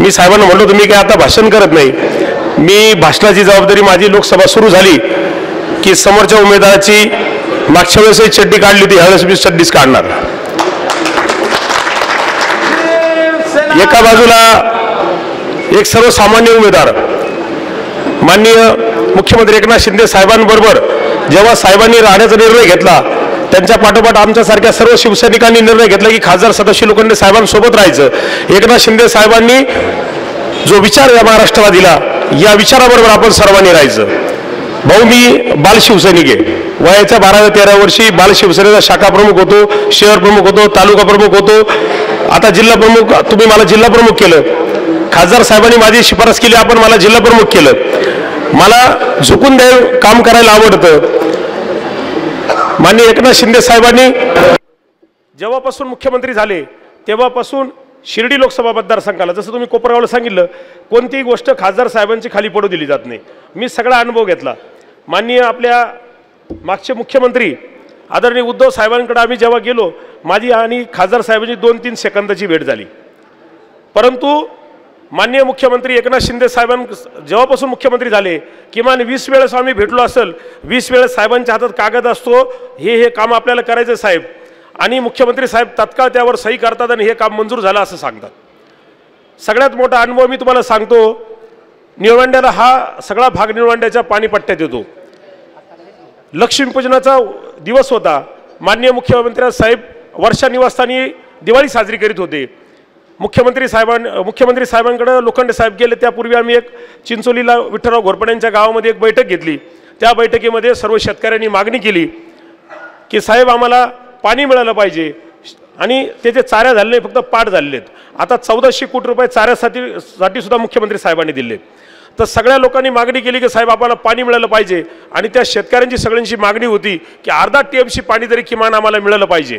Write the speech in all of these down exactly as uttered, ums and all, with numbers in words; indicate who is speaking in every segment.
Speaker 1: मी साहेबांना म्हणलो तुम्ही काय आता भाषण करत नाही, मी भाषणाची जबाबदारी माझी लोकसभा सुरू झाली की समोरच्या उमेदवाराची मागच्या वेळेस चड्डी काढली होती, ह्यावेळेस मी चड्डीच काढणार। एका बाजूला एक सर्वसामान्य उमेदवार माननीय मुख्यमंत्री एकनाथ शिंदे साहेबांबरोबर जेव्हा साहेबांनी राहण्याचा निर्णय घेतला, त्यांच्या पाठोपाठ आमच्यासारख्या सर्व शिवसैनिकांनी निर्णय घेतला की खासदार सदाशिव लोखंडे साहेबांसोबत राहायचं। एकनाथ शिंदे साहेबांनी जो विचार या महाराष्ट्राला दिला, या विचाराबरोबर आपण सर्वांनी राहायचं। भाऊ, मी बाल शिवसैनिक आहे, वयाच्या बाराव्या तेरा वर्षी बाल शिवसेनेचा शाखा प्रमुख होतो, शहर प्रमुख होतो, तालुका प्रमुख होतो, आता जिल्हा प्रमुख। तुम्ही मला जिल्हा प्रमुख केलं, खासदार साहेबांनी माझी शिफारस केली, आपण मला जिल्हा प्रमुख केलं। मला झुकून द्याय काम करायला आवडतं। माननीय एकनाथ शिंदे साहेबांनी जेव्हापासून मुख्यमंत्री झाले तेव्हापासून शिर्डी लोकसभा मतदारसंघाला, जसं तुम्ही कोपरगावला सांगितलं, कोणतीही गोष्ट खासदार साहेबांची खाली पडू दिली जात नाही। मी सगळा अनुभव घेतला। माननीय आपल्या मागचे मुख्यमंत्री आदरणीय उद्धव साहेबांकडे आम्ही जेव्हा गेलो, माझी आणि खासदार साहेबांची दोन तीन सेकंदाची भेट झाली, परंतु माननीय मुख्यमंत्री एकनाथ शिंदे साहेबां जेव्हापासून मुख्यमंत्री झाले किमान वीस वेळेस आम्ही भेटलो असेल, वीस वेळेस साहेबांच्या हातात कागद असतो, हे हे काम आपल्याला करायचं साहेब, आणि मुख्यमंत्री साहेब तात्काळ त्यावर सही करतात आणि हे काम मंजूर झालं असं सांगतात। सगळ्यात मोठा अनुभव मी तुम्हाला सांगतो, निळवंड्याला हा सगळा भाग निळवंड्याच्या पाणीपट्ट्यात येतो। लक्ष्मीपूजनाचा दिवस होता, माननीय मुख्यमंत्री साहेब वर्षा निवासस्थानी दिवाळी साजरी करीत होते। मुख्यमंत्री साहेबां मुख्यमंत्री साहेबांकडे लोखंडे साहेब गेले, त्यापूर्वी आम्ही एक चिंचोलीला विठ्ठलराव घोरपडे यांच्या गावामध्ये एक बैठक घेतली। त्या बैठकीमध्ये सर्व शेतकऱ्यांनी मागणी केली की साहेब आम्हाला पाणी मिळालं पाहिजे, आणि त्याचे चाऱ्या झाले नाही, फक्त पाट झालेले आहेत। आता चौदाशे कोटी रुपये चाऱ्यासाठी साठी सुद्धा मुख्यमंत्री साहेबांनी दिले। तर सगळ्या लोकांनी मागणी केली की साहेब आम्हाला पाणी मिळालं पाहिजे, आणि त्या शेतकऱ्यांची सगळ्यांची मागणी होती की अर्धा टीएमसी पाणी तरी किमान आम्हाला मिळालं पाहिजे।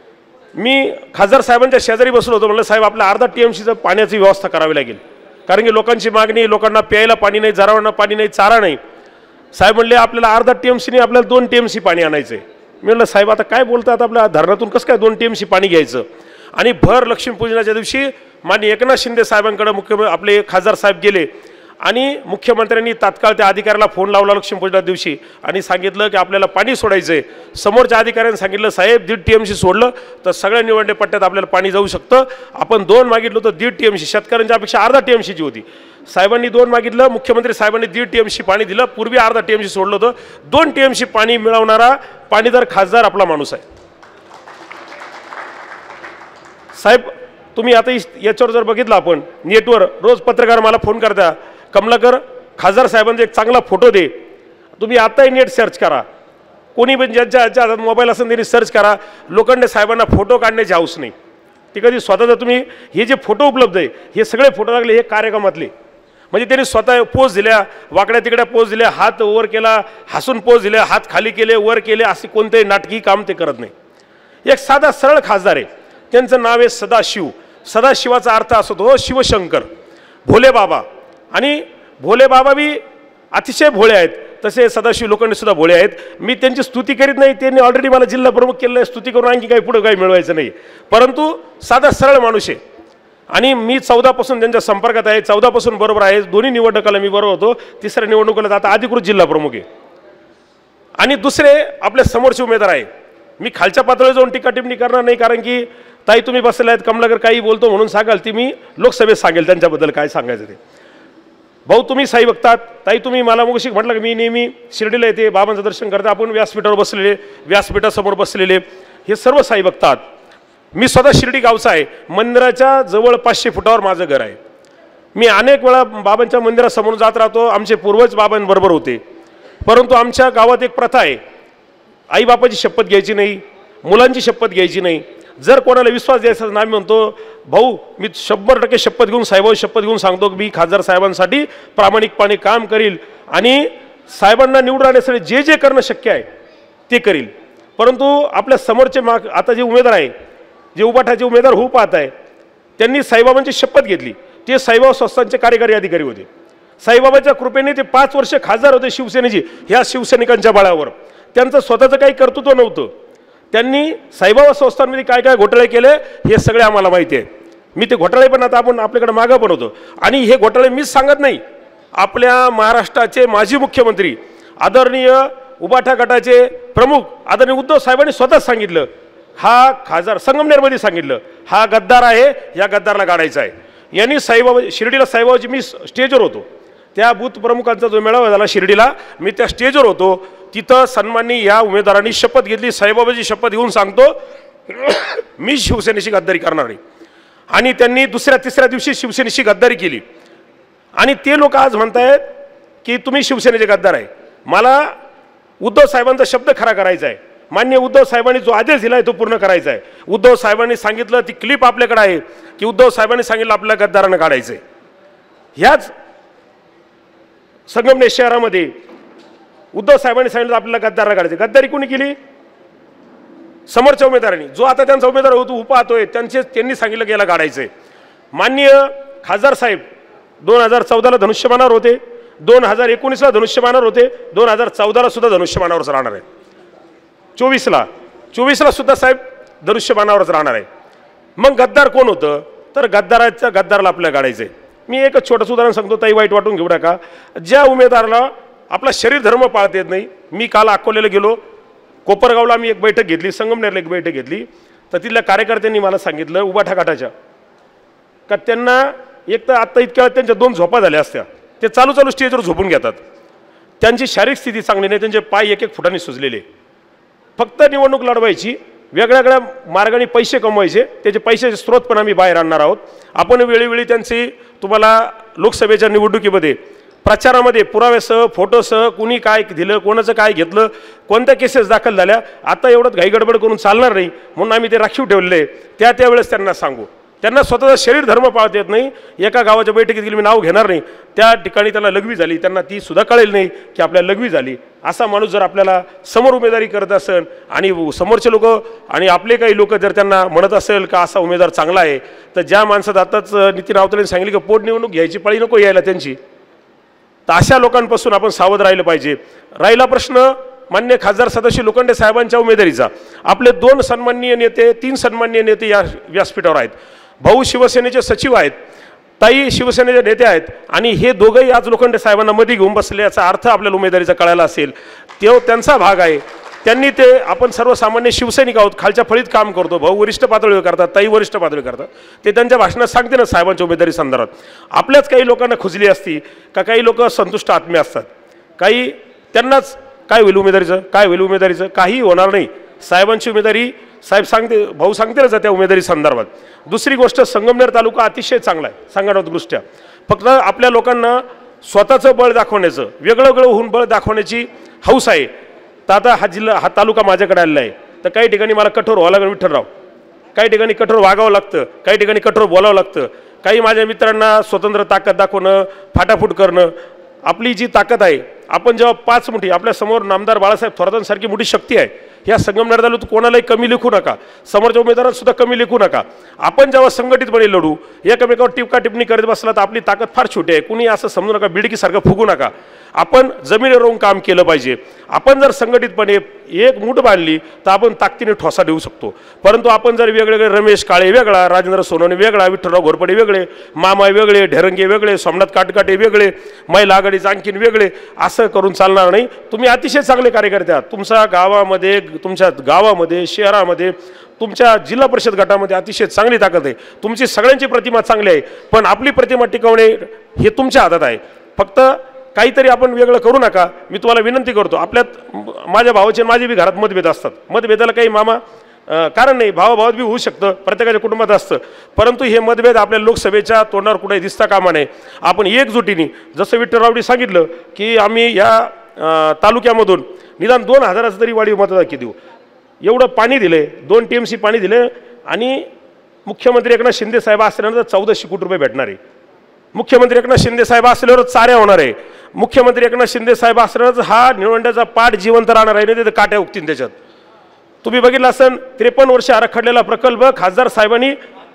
Speaker 1: मी खासदार साहेबांच्या शेजारी बसलो होतो, म्हणलं साहेब आपल्या अर्धा टीएमसीचं पाण्याची व्यवस्था करावी लागेल, कारण की लोकांची मागणी, लोकांना प्यायला पाणी नाही, जनावरांना पाणी नाही, चारा नाही। साहेब म्हणले आपल्याला अर्धा टीएमसीने आपल्याला दोन टीएमसी पाणी आणायचं आहे। मी म्हणलं साहेब आता काय बोलतात, आपल्या धरणातून कसं काय दोन टीएमसी पाणी घ्यायचं? आणि भर लक्ष्मीपूजनाच्या दिवशी माननीय एकनाथ शिंदे साहेबांकडे मुख्य आपले खासदार साहेब गेले, आणि मुख्यमंत्र्यांनी तात्काळ त्या अधिकाऱ्याला फोन लावला लक्ष्मीपूजनाच्या दिवशी आणि सांगितलं की आपल्याला पाणी सोडायचं आहे। समोरच्या अधिकाऱ्यांनी सांगितलं साहेब दीड टीएमसी सोडलं तर सगळ्या निवडणे पट्ट्यात आपल्याला पाणी जाऊ शकतं, आपण दोन मागितलं तर दीड टीएमसी, शेतकऱ्यांच्या अपेक्षा अर्धा टीएमसीची होती। साहेबांनी दोन मागितलं, मुख्यमंत्री साहेबांनी दीड टीएमसी पाणी दिलं, पूर्वी अर्धा टीएमसी सोडलं होतं। दोन टीएमसी पाणी मिळवणारा पाणीदार खासदार आपला माणूस आहे। साहेब तुम्ही आता याच्यावर जर बघितलं, आपण नेटवर रोज पत्रकार मला फोन करता, कमलाकर खासदार साहेबांचा एक चांगला फोटो दे। तुम्ही आताही नेट सर्च करा, कोणी पण ज्यांच्या ज्यांच्या हातात मोबाईल असेल त्यांनी सर्च करा, लोखंडे साहेबांना फोटो काढण्याची हौस नाही। ती कधी स्वतःचा तुम्ही हे जे फोटो उपलब्ध आहे, हे सगळे फोटो लागले हे कार्यक्रमातले, म्हणजे त्यांनी स्वतः पोज दिल्या, वाकड्या तिकड्या पोज दिल्या, हात वर केला, हसून पोज दिल्या, हात खाली केले, वर केले, असे कोणतेही नाटकी काम ते करत नाही। एक साधा सरळ खासदार आहे, त्यांचं नाव आहे सदाशिव। सदाशिवाचा अर्थ असतो तो शिवशंकर, भोले बाबा, आणि भोले बाबा बी अतिशय भोळे आहेत, तसे सदाशिव लोखंडे सुद्धा भोळे आहेत। मी त्यांची स्तुती करीत नाही, त्यांनी ऑलरेडी मला जिल्हा प्रमुख केलं आहे, स्तुती करून आणखी काही पुढे काही मिळवायचं नाही, परंतु साधा सरळ माणूस आहे। आणि मी चौदापासून त्यांच्या संपर्कात आहे, चौदापासून बरोबर आहे, दोन्ही निवडणुकाला मी बरोबर होतो, तिसऱ्या निवडणुकीला आता अधिकृत जिल्हा प्रमुख आहे। आणि दुसरे आपल्या समोरचे उमेदवार आहे, मी खालच्या पातळीवर जाऊन टीका टिप्पणी करणार नाही, कारण की ताई तुम्ही बसले आहेत, कमलाकर काही बोलतो म्हणून सांगाल, ती मी लोकसभेत सांगेल त्यांच्याबद्दल काय सांगायचं ते। भाऊ तुम्ही साई बघतात, ताई तुम्ही मला मगाशी म्हटलं की मी नेहमी शिर्डीला येते, बाबांचं दर्शन करते, आपण व्यासपीठावर बसलेले, व्यासपीठासमोर बसलेले, हे सर्व साई बघतात। मी स्वतः शिर्डी गावचा आहे, मंदिराच्या जवळ पाचशे फुटावर माझं घर आहे। मी अनेक वेळा बाबांच्या मंदिरासमोर जात राहतो, आमचे पूर्वज बाबांबरोबर होते, परंतु आमच्या गावात एक प्रथा आहे, आई बापाची शपथ घ्यायची नाही, मुलांची शपथ घ्यायची नाही। जर कोणाला विश्वास द्यायचा ना, मी म्हणतो भाऊ मी शंभर टक्के शपथ घेऊन साहेबांची शपथ घेऊन सांगतो की मी खासदार साहेबांसाठी प्रामाणिकपणे काम करील, आणि साहेबांना निवडून आणण्यासाठी जे जे करणं शक्य आहे ते करील। परंतु आपल्या समोरचे माग आता जे उमेदवार आहे, जे उभाटाचे उमेदवार होऊ पाहत आहे, त्यांनी साईबाबांची शपथ घेतली, ते साईबाबा संस्थांचे कार्यकारी अधिकारी होते। साईबाबाच्या कृपेने ते पाच वर्ष खासदार होते शिवसेनेची, ह्या शिवसैनिकांच्या बळावर। त्यांचं स्वतःचं काही कर्तृत्व नव्हतं, त्यांनी साईबाबा संस्थांमध्ये काय काय घोटाळे केले हे सगळे आम्हाला माहिती आहे। मी ते घोटाळे पण आता आपण आपल्याकडे मागं पण होतो आणि हे घोटाळे मीच सांगत नाही, आपल्या महाराष्ट्राचे माजी मुख्यमंत्री आदरणीय उबाठा गटाचे प्रमुख आदरणीय उद्धव साहेबांनी स्वतःच सांगितलं, हा खासदार संगमनेरमध्ये सांगितलं हा गद्दार आहे, या गद्दारला काढायचा आहे. यांनी साईबाबा शिर्डीला साईबाबाची मी स्टेजवर होतो, त्या बूथ प्रमुखांचा जो मेळावा झाला शिर्डीला मी त्या स्टेजवर होतो, तिथं सन्माननी या उमेदवारांनी शपथ घेतली, साईबाबाची शपथ घेऊन सांगतो मी शिवसेनेची गद्दारी करणार नाही. आणि त्यांनी दुसऱ्या तिसऱ्या दिवशी शिवसेनेची गद्दारी केली आणि ते लोक आज म्हणतायत की तुम्ही शिवसेनेचे गद्दार आहे. मला उद्धव साहेबांचा शब्द खरा करायचा आहे, मान्य उद्धव साहेबांनी जो आदेश दिला आहे तो पूर्ण करायचा आहे. उद्धव साहेबांनी सांगितलं, ती क्लिप आपल्याकडे आहे की उद्धव साहेबांनी सांगितलं आपल्याला गद्दारांना काढायचं आहे. ह्याच संगमनेर शहरामध्ये उद्धव साहेबांनी सांगितलं आपल्याला गद्दारांना काढायचं. गद्दारी कोणी केली? समोरच्या उमेदवारांनी, जो आता त्यांचा उमेदवार होतो उपाहतोय त्यांचे त्यांनी सांगितलं की याला काढायचं आहे. माननीय खासदार साहेब दोन हजार चौदाला धनुष्यबाणावर होते, दोन हजार एकोणीसला धनुष्यबाणावर होते, दोन हजार चौदाला सुद्धा धनुष्यबाणावरच राहणार आहे, चोवीसला चोवीसला सुद्धा साहेब धनुष्यबाणावरच राहणार आहे. मग गद्दार कोण होतं? तर गद्दाराच्या गद्दाराला आपल्याला काढायचं आहे. मी एक छोटंसं उदाहरण सांगतो, ताई वाईट वाटून घेऊ नका. ज्या उमेदवाराला आपला शरीर धर्म पाळता येत नाही, मी काल अकोल्याला गेलो, कोपरगावला मी एक बैठक घेतली, संगमनेरला एक बैठक घेतली, तर तिथल्या कार्यकर्त्यांनी मला सांगितलं उबाठा गटाच्या का त्यांना एक तर आत्ता इतक्या वेळात त्यांच्या दोन झोपा झाल्या असत्या, ते चालू चालू स्टेजवर झोपून घेतात, त्यांची शारीरिक स्थिती चांगली नाही, त्यांचे पाय एक एक फुटांनी सुजलेले. फक्त निवडणूक लढवायची, वेगळ्या वेगळ्या मार्गाने पैसे कमवायचे, त्याचे पैशाचे स्रोत पण आम्ही बाहेर आणणार आहोत. आपण वेळोवेळी त्यांची तुम्हाला लोकसभेच्या निवडणुकीमध्ये प्रचारामध्ये पुराव्यासह फोटोसह कुणी काय दिलं, कोणाचं काय घेतलं, कोणत्या केसेस दाखल झाल्या, आता एवढं घाईगडबड करून चालणार नाही म्हणून आम्ही ते राखीव ठेवले. त्या त्यावेळेस त्यांना सांगू, त्यांना स्वतःचा शरीर धर्म पाळता येत नाही. एका गावाच्या बैठकीत गेली, मी नाव घेणार नाही, त्या ठिकाणी त्याला लघवी झाली, त्यांना ती सुद्धा कळेल नाही की आपल्याला लघवी झाली. असा माणूस जर आपल्याला समोर उमेदवारी करत असेल आणि समोरचे लोक आणि आपले काही लोक जर त्यांना म्हणत असेल का असा उमेदवार चांगला आहे, तर ज्या माणसात आताच नितीन राऊतांनी सांगितलं की पोटनिवडणूक घ्यायची पळी नको यायला त्यांची, तर अशा लोकांपासून आपण सावध राहिलं पाहिजे. राहिला प्रश्न मान्य खासदार सदाशिव लोखंडे साहेबांच्या उमेदवारीचा, आपले दोन सन्माननीय नेते तीन सन्माननीय नेते या व्यासपीठावर आहेत. भाऊ शिवसेनेचे सचिव आहेत, ताई शिवसेनेचे नेते आहेत आणि हे दोघंही आज लोखंडे साहेबांना मध्ये घेऊन बसले, याचा अर्थ आपल्या उमेदवारीचा कळायला असेल. तो त्यांचा भाग आहे, त्यांनी ते आपण सर्वसामान्य शिवसैनिक आहोत, खालच्या फळीत काम करतो, भाऊ वरिष्ठ पातळीवर करतात, ताई वरिष्ठ पातळीवर करतात, ते त्यांच्या भाषणात सांगते ना साहेबांच्या उमेदवारी संदर्भात. आपल्याच काही लोकांना खुजली असती का, काही लोक संतुष्ट आत्मे असतात, काही त्यांनाच काय होईल उमेदवारीचं, काय होईल उमेदवारीचं, काही होणार नाही. साहेबांची उमेदवारी साहेब सांगते, भाऊ सांगते ना त्या उमेदवारी संदर्भात. दुसरी गोष्ट, संगमनेर तालुका अतिशय चांगला आहे संघटनात्मकदृष्ट्या, फक्त आपल्या लोकांना स्वतःचं बळ दाखवण्याचं, वेगळं वेगळं होऊन बळ दाखवण्याची हौस आहे. तर आता हा जिल्हा हा तालुका माझ्याकडे आलेला आहे, तर काही ठिकाणी मला कठोर व्हावं लागेल विठ्ठलराव, काही ठिकाणी कठोर वागावं लागतं, काही ठिकाणी कठोर बोलावं लागतं, काही माझ्या मित्रांना स्वतंत्र ताकद दाखवणं, फाटाफूट करणं. आपली जी ताकद आहे, आपण जेव्हा पाच मुठी, आपल्या समोर नामदार बाळासाहेब थोरातांसारखी मोठी शक्ती आहे, ह्या संगमनेर तालुक्यात कोणालाही कमी लेखू नका, समोरच्या उमेदवारात सुद्धा कमी लेखू नका. आपण जेव्हा संघटितपणे लढू, एकमेकावर टिपका टिप्पणी करत बसला तर आपली ताकद फार छोटी आहे. कुणी असं समजू नका, बिडकीसारखं फुगू नका. आपण जमिनीवर राहून काम केलं पाहिजे. आपण जर संघटितपणे एक मूठ बांधली तर आपण ताकदीने ठोसा देऊ शकतो. परंतु आपण जर वेगवेगळे, रमेश काळे वेगळा, राजेंद्र सोनवणे वेगळा, विठ्ठलराव घोरपडे वेगळे, मामा वेगळे, ढेरंगे वेगळे, सोमनाथ काटकाटे वेगळे, महिला आघाडीचे आणखीन वेगळे, असं करून चालणार नाही. तुम्ही अतिशय चांगले कार्यकर्ते आहात. तुमच्या गावामध्ये, तुमच्या गावामध्ये, शहरामध्ये, तुमच्या जिल्हा परिषद गटामध्ये अतिशय चांगली ताकद आहे. तुमची सगळ्यांची प्रतिमा चांगली आहे, पण आपली प्रतिमा टिकवणे हे तुमच्या हातात आहे. फक्त काहीतरी आपण वेगळं करू नका. मी तुम्हाला विनंती करतो, आपल्यात माझ्या भावाचे माझे बी घरात मतभेद असतात, मतभेदाला काही मामा कारण नाही, भावाभावात बी होऊ शकतं, प्रत्येकाच्या कुटुंबात असतं, परंतु हे मतभेद आपल्या लोकसभेच्या तोंडावर कुठे दिसता कामा नये. आपण एकजुटीने, जसं विठ्ठलरावनी सांगितलं की आम्ही या तालुक्यामधून निदान दोन हजाराचं तरी वाढीव मतदान देऊ, एवढं पाणी दिले, दोन टी एम सी पाणी दिले आणि मुख्यमंत्री एकनाथ शिंदे साहेब असल्यानंतर चौदाशे कोटी रुपये भेटणार आहे. मुख्यमंत्री एकनाथ शिंदे साहेब असल्यावर चाऱ्या होणार आहे. मुख्यमंत्री एकनाथ शिंदे साहेब असल्यानंतर हा निवडण्याचा पाठ जिवंत राहणार आहे, नाही तर काट्या उगतील त्याच्यात. तुम्ही बघितलं असेल, त्रेपन्न वर्ष आरखडलेला प्रकल्प खासदार साहेबांनी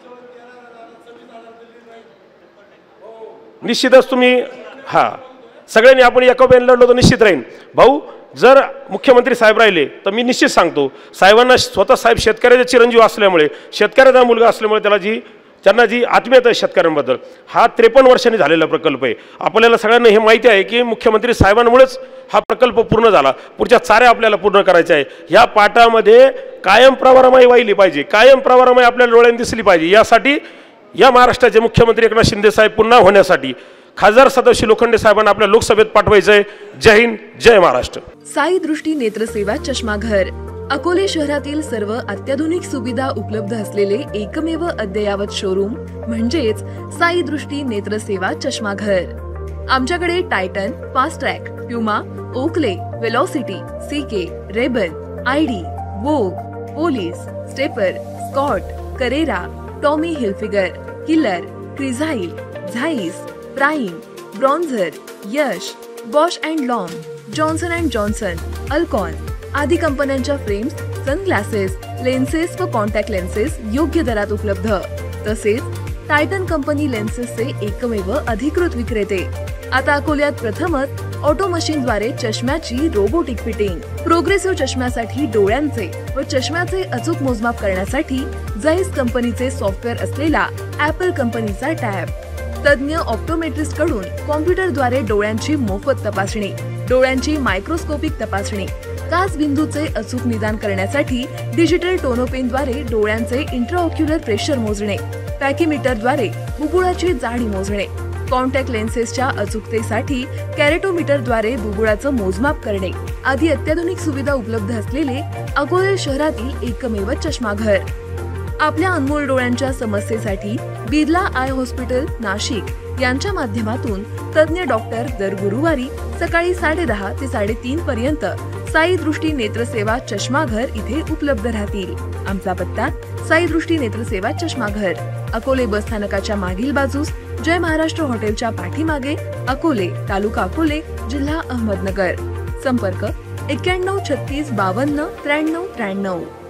Speaker 1: निश्चितच तुम्ही हा सगळ्यांनी आपण एकोप्याने लढलो तर निश्चित राहील. भाऊ जर मुख्यमंत्री साहेब राहिले तर मी निश्चित सांगतो, साहेबांना स्वतः साहेब शेतकऱ्याचे चिरंजीव असल्यामुळे, शेतकऱ्याचा मुलगा असल्यामुळे त्याला जी ज्यांना जी आत्मीयता आहे शेतकऱ्यांबद्दल, हा त्रेपन्न वर्षांनी झालेला प्रकल्प आहे. आपल्याला सगळ्यांना हे माहिती आहे की मुख्यमंत्री साहेबांमुळेच हा प्रकल्प पूर्ण झाला. पुढच्या चाऱ्या आपल्याला पूर्ण करायच्या आहे. ह्या पाटामध्ये कायम प्रवारमाई वाहिली पाहिजे, कायम प्रवारमाई आपल्याला डोळ्यांनी दिसली पाहिजे. यासाठी या महाराष्ट्राचे मुख्यमंत्री एकनाथ शिंदे साहेब पुन्हा होण्यासाठी खासदार सदाशिव लोखंडे साहेबांना आपल्या लोकसभेत पाठवायचं आहे. जय हिंद, जय महाराष्ट्र.
Speaker 2: साई दृष्टी नेत्रसेवा चष्माघर अकोले शहरातील सर्व अत्याधुनिक सुविधा उपलब्ध असलेले एकमेव अद्ययावत शोरूम म्हणजेच साई दृष्टी नेत्रसेवा चष्माघर. आमच्याकडे Titan, fast track, Puma, Oakley, Velocity, CK, Rayban, ID, Vogue, Police, Stepper, Scott, Carrera, Tommy Hilfiger, Killer, Crizal, Zeiss, Prime, Bronzer, Yash, Bausch and Lomb, Johnson and Johnson, Alcon आदी कंपन्यांच्या फ्रेम्स, सनग्लासेस, लेन्सेस व contact lenses योग्य दरात उपलब्ध. तसेच Titan company लेन्सेसचे एकमेव अधिकृत विक्रेते. आता अकोल्यात प्रथमच ऑटो मशीनद्वारे चष्म्याची रोबोटिक फिटिंग. प्रोग्रेसिव्ह चष्म्यासाठी डोळ्यांचे व चष्म्याचे अचूक मोजमाप करण्यासाठी जाईस कंपनीचे सॉफ्टवेअर असलेला ऍपल कंपनीचा टॅब. तज्ञ ऑप्टोमेट्रिस्ट कडून कॉम्प्युटरद्वारे डोळ्यांची मोफत तपासणी, डोळ्यांची मायक्रोस्कोपिक तपासणी, काच बिंदूचे अचूक निदान करण्यासाठी डिजिटल टोनोपेनद्वारे डोळ्यांचे इंट्राऑक्युलर प्रेशर मोजणे, पॅकीमीटरद्वारे बुबुळाची जाडी मोजणे, कॉन्टॅक्ट लेन्सेसच्या अचूकतेसाठी कॅरेटोमीटरद्वारे बुबुळाचं मोजमाप करणे आदी अत्याधुनिक सुविधा उपलब्ध असलेले अकोले शहरातील एकमेव चष्माघर. आपल्या अनमोल डोळ्यांच्या समस्येसाठी बिर्ला आय हॉस्पिटल नाशिक यांच्या माध्यमातून तज्ञ डॉक्टर दर गुरुवारी सकाळी साडे दहा ते साडेतीन पर्यंत साई दृष्टी नेत्रसेवा चष्माघर इथे उपलब्ध राहतील. आमचा पत्ता साई दृष्टी नेत्रसेवा चष्माघर, अकोले बस स्थानकाच्या मागील बाजूस, जय महाराष्ट्र हॉटेलच्या पाठीमागे, अकोले, तालुका अकोले, जिल्हा अहमदनगर. संपर्क एक्क्याण्णव छत्तीस बावन्न त्र्याण्णव त्र्याण्णव.